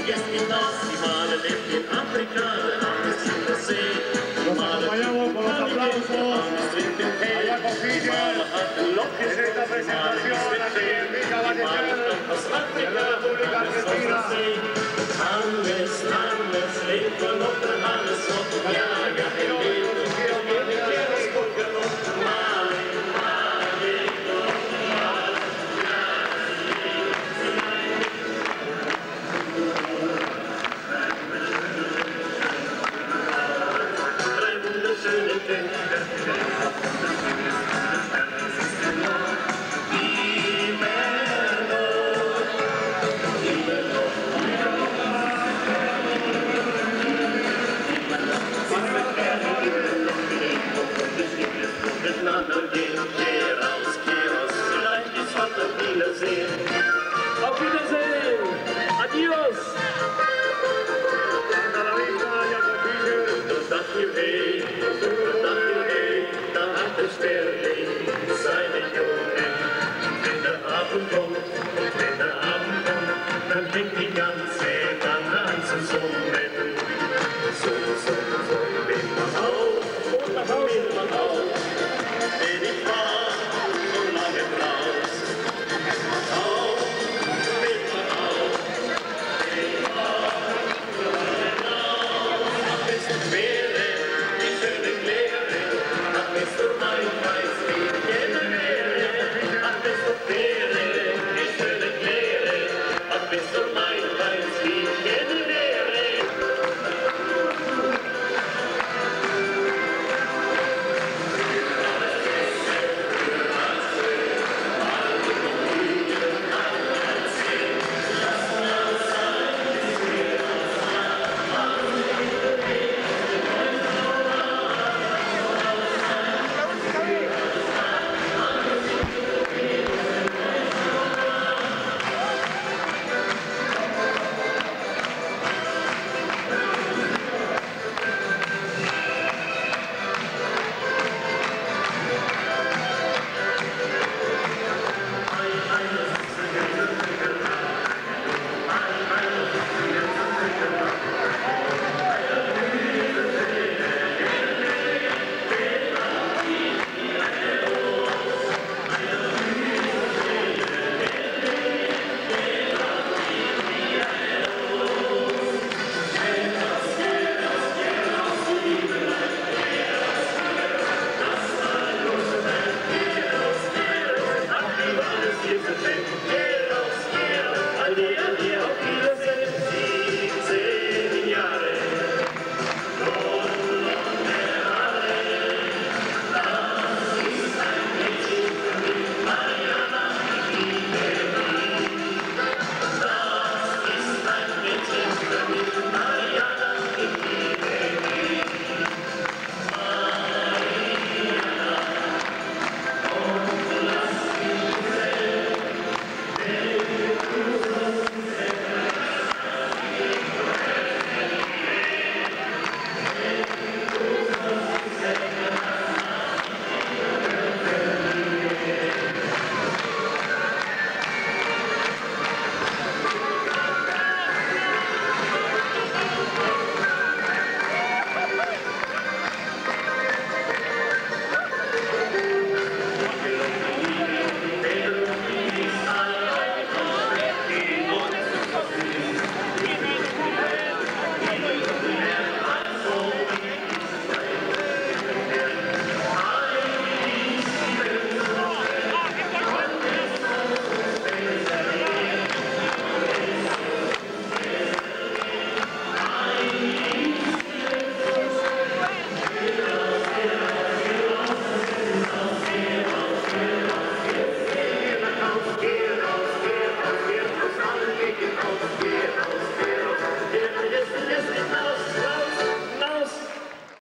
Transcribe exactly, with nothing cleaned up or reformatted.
jest in nas, die Male lebt in Afrika, der Name ist in der See. Die Male trinkt den Tee, die Male hat ein Loch, die Male ist mit Tee, die Male kommt aus Afrika, alles aus der See. Hannes, Hannes, lebt von unten, Hannes, und ja, ja, er lebt und hier, hier, hier, hier, das Gucken und Male, Male, Male, drei wunderschöne Kinder. Auf Wiedersehen! Adios! Da hat der Stern seine Jungen in der Abend.